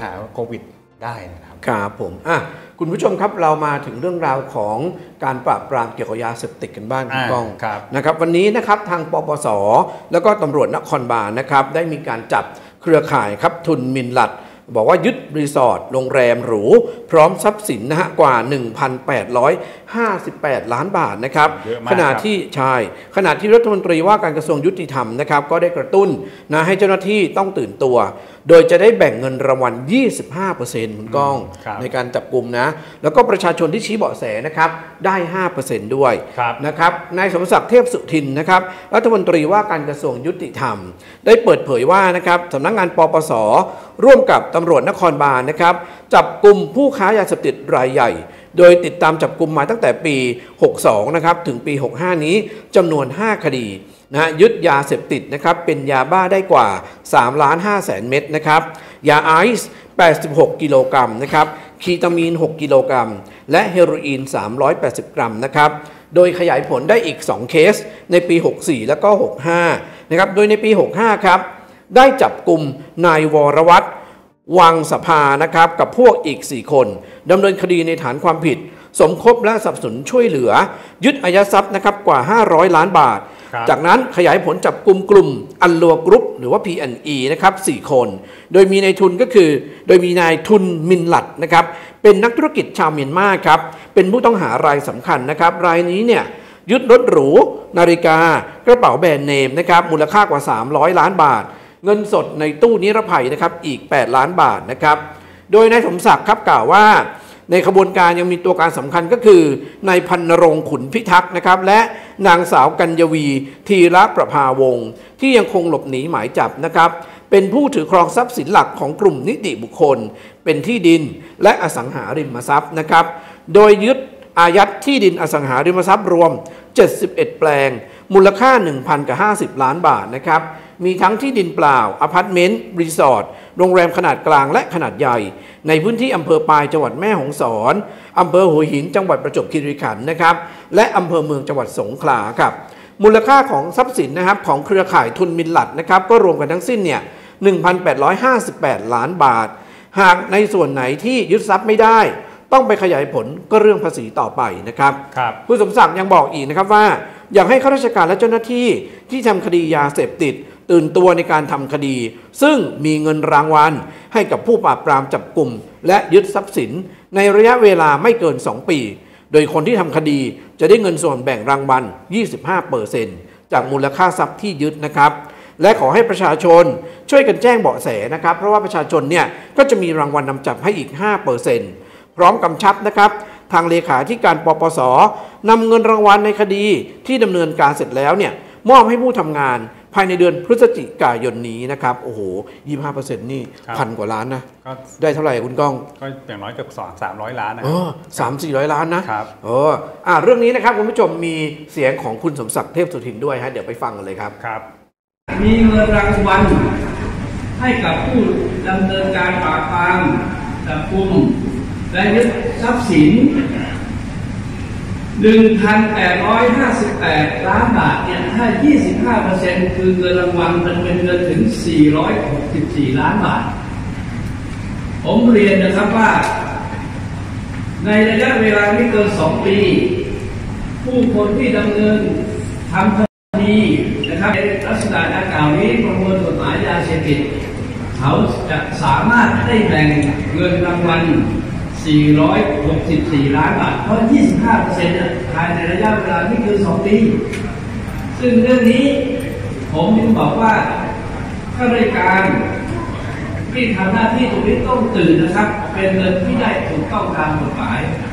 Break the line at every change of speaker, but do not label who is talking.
หาโควิดได้นะครับ
ครับผมคุณผู้ชมครับเรามาถึงเรื่องราวของการปราบปรามเกี่ยวกับยาเสพติดกันบ้างคุณก้องนะครับวันนี้นะครับทางปปส.แล้วก็ตำรวจนครบาลนะครับได้มีการจับเครือข่ายครับทุนมินลัดบอกว่ายึดรีสอร์ทโรงแรมหรูพร้อมทรัพย์สินนะฮะกว่า 1,858 ล้านบาทนะครับขณะที่รัฐมนตรีว่าการกระทรวงยุติธรรมนะครับก็ได้กระตุ้นนะให้เจ้าหน้าที่ต้องตื่นตัวโดยจะได้แบ่งเงินรางวัล 25% คุณก้องในการจับกลุ่มนะแล้วก็ประชาชนที่ชี้เบาะแสนะครับได้ 5% ด้วยนะครับนายสมศักดิ์เทพสุทินนะครับรัฐมนตรีว่าการกระทรวงยุติธรรมได้เปิดเผยว่านะครับสำนักงานปปส.ร่วมกับตำรวจนครบาลนะครับจับกลุ่มผู้ค้ายาเสพติดรายใหญ่โดยติดตามจับกลุ่มมาตั้งแต่ปี 62 นะครับถึงปี 65 นี้จำนวน 5 คดีนะยึดยาเสพติดนะครับเป็นยาบ้าได้กว่า 3,500,000 เม็ดนะครับยาไอซ์86 กิโลกรัมนะครับคีตามีน 6 กิโลกรัมและเฮโรอีน 380 กรัมนะครับโดยขยายผลได้อีก 2 เคสในปี 64 แล้วก็ 65 นะครับโดยในปี 65 ครับได้จับกลุ่มนายวรวัฒน์วังสภานะครับกับพวกอีก 4 คนดำเนินคดีในฐานความผิดสมคบและสนับสนุนช่วยเหลือยึดอายัดทรัพย์นะครับกว่า 500 ล้านบาทจากนั้นขยายผลจับกลุ่มอัลลัวกรุ๊ปหรือว่า P&E นะครับ 4 คนโดยมีนายทุนก็คือโดยมีนายทุนมินลัดนะครับเป็นนักธุรกิจชาวเมียนมาครับเป็นผู้ต้องหารายสำคัญนะครับรายนี้เนี่ยยึดรถหรูนาฬิกากระเป๋าแบรนด์เนมนะครับมูลค่ากว่า 300 ล้านบาทเงินสดในตู้นิรภัยนะครับอีก 8 ล้านบาทนะครับโดยนายสมศักดิ์ครับกล่าวว่าในขบวนการยังมีตัวการสำคัญก็คือนายพันนรงค์ขุนพิทักษ์นะครับและนางสาวกัญญวีธีระประภาวงศ์ที่ยังคงหลบหนีหมายจับนะครับเป็นผู้ถือครองทรัพย์สินหลักของกลุ่มนิติบุคคลเป็นที่ดินและอสังหาริมทรัพย์นะครับโดยยึดอายัดที่ดินอสังหาริมทรัพย์รวม71 แปลงมูลค่า 1,050 ล้านบาทนะครับมีทั้งที่ดินเปล่าอพาร์ตเมนต์รีสอร์ทโรงแรมขนาดกลางและขนาดใหญ่ในพื้นที่อำเภอปายจังหวัดแม่ฮ่องสอนอำเภอหัวหินจังหวัดประจวบคีรีขันธ์นะครับและอำเภอเมืองจังหวัดสงขลาครับมูลค่าของทรัพย์สินนะครับของเครือข่ายทุนมินลัดนะครับก็รวมกันทั้งสิ้นเนี่ย 1,858 ล้านบาทหากในส่วนไหนที่ยึดทรัพย์ไม่ได้ต้องไปขยายผลก็เรื่องภาษีต่อไปนะครับผู้สมศักดิ์ยังบอกอีกนะครับว่าอยากให้ข้าราชการและเจ้าหน้าที่ที่ทำคดียาเสพติดตื่นตัวในการทำคดีซึ่งมีเงินรางวัลให้กับผู้ปราบปรามจับกลุ่มและยึดทรัพย์สินในระยะเวลาไม่เกิน 2 ปีโดยคนที่ทำคดีจะได้เงินส่วนแบ่งรางวัล 25% จากมูลค่าทรัพย์ที่ยึดนะครับและขอให้ประชาชนช่วยกันแจ้งเบาะแสนะครับเพราะว่าประชาชนเนี่ยก็จะมีรางวัลนำจับให้อีก 5% พร้อมกำชับนะครับทางเลขาธิการปปส.นำเงินรางวัลในคดีที่ดำเนินการเสร็จแล้วเนี่ยมอบให้ผู้ทำงานภายในเดือนพฤศจิกายนนี้นะครับโอ้โห 25% นี่1,000 กว่าล้านนะได้เท่าไหร่คุณก้อง
ก็อย่างน้อยเกือบ300 ล้านนะ
300-400 ล้านนะครับเรื่องนี้นะครับคุณผู้ชมมีเสียงของคุณสมศักดิ์เทพสุทินด้วยฮะเดี๋ยวไปฟังกันเลยครับ
มีเงินรางวัลให้กับผู้ดำเนินการปราบปรามจับกุมและยึดทรัพย์สิน 1,858 ล้านบาทเนี่ยถ้า 25% คือเงินรางวัลมันเป็นเงินถึง 464 ล้านบาทผมเรียนนะครับว่าในระยะเวลาไม่เกิน 2 ปีผู้คนที่ดำเนินทำคดีนะครับในลักษณะดังกล่าวนี้ประมวลกฎหมายยาเสพติดเขาจะสามารถได้แบ่งเงินรางวัล464 ล้านบาทเพราะ 25% ภายในระยะเวลาไม่เกิน 2 ปีซึ่งเรื่องนี้ผมจึงบอกว่าข้าราชการที่ทำหน้าที่ตรงนี้ต้องตื่นนะครับเป็นเงินที่ได้ถูกต้องตามกฎหมาย